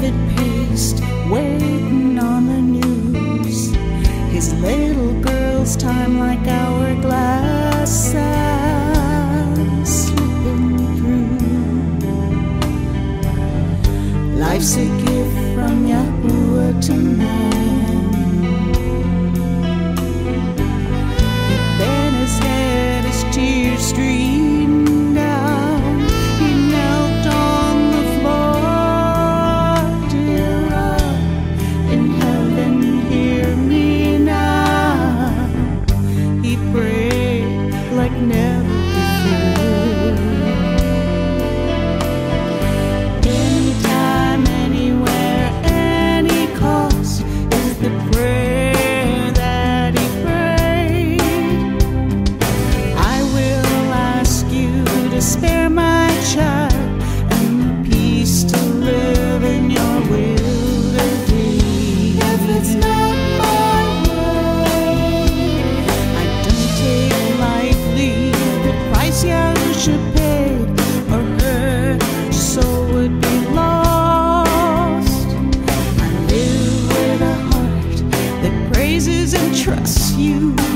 it paced, waiting on the news. His little girl's time like hourglass sands slipping through. Life's a gift from Yahuah to man. He bent his head, his tears streamed down. He knelt on the floor. Dear God in heaven, hear me now. He prayed like never before. Anytime, anywhere, any cost is the prayer that he prayed. I will ask you to spare my child and the peace to live in your will today. If it's not my way, I don't take lightly the price Yahusha paid, or her soul would be lost. I live with a heart that praises and trusts you.